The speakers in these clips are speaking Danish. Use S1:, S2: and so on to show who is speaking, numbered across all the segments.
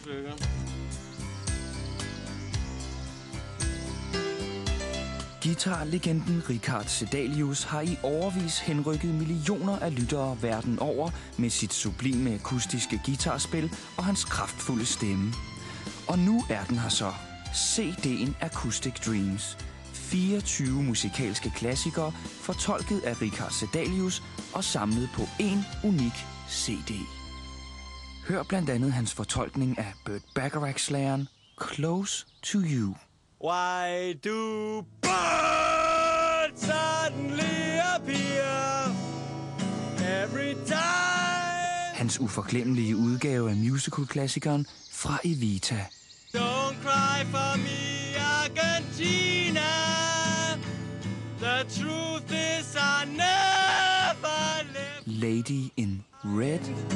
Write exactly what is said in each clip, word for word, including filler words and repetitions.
S1: stykker.
S2: Guitarlegenden Richard Sædelius har i årevis henrykket millioner af lyttere verden over med sit sublime akustiske guitarspil og hans kraftfulde stemme. Og nu er den her så. C D'en Acoustic Dreams. fireogtyve musikalske klassikere fortolket af Richard Sædelius og samlet på én unik C D. Hør blandt andet hans fortolkning af Burt Bacharach-slageren Close to You.
S1: Why do birds suddenly appear every time?
S2: Hans uforglemmelige udgave af musicalklassikeren Fra Evita.
S1: Don't cry for me, Argentina. The truth is I never lived.
S2: Lady in Red.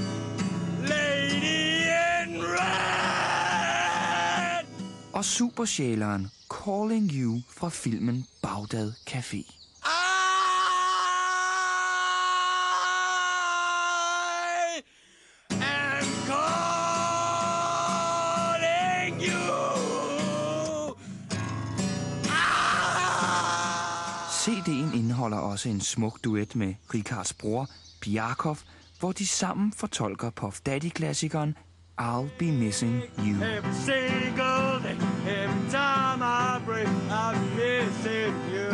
S1: Lady in Red.
S2: Og supersjæleren Calling You fra filmen Bagdad Café.
S1: I am calling you.
S2: C D'en indeholder også en smuk duet med Richards bror, Bjarkov, hvor de sammen fortolker Puff Daddy-klassikeren I'll Be Missing You.
S1: Every single day, every time I break, I'm missing you.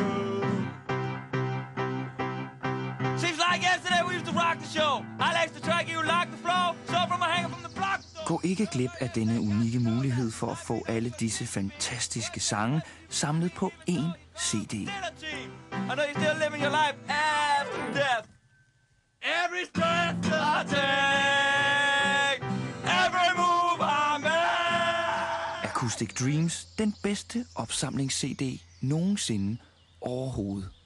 S1: Seems like yesterday we used to rock the show. I like the track, you like the flow. So from a hanger from the block.
S2: Gå ikke glip af denne unikke mulighed for at få alle disse fantastiske sange samlet på én C D.
S1: I know you're still living your life after death. Every breath I take, every move I make.
S2: Acoustic Dreams, den bedste opsamlings-C D nogensinde overhovedet.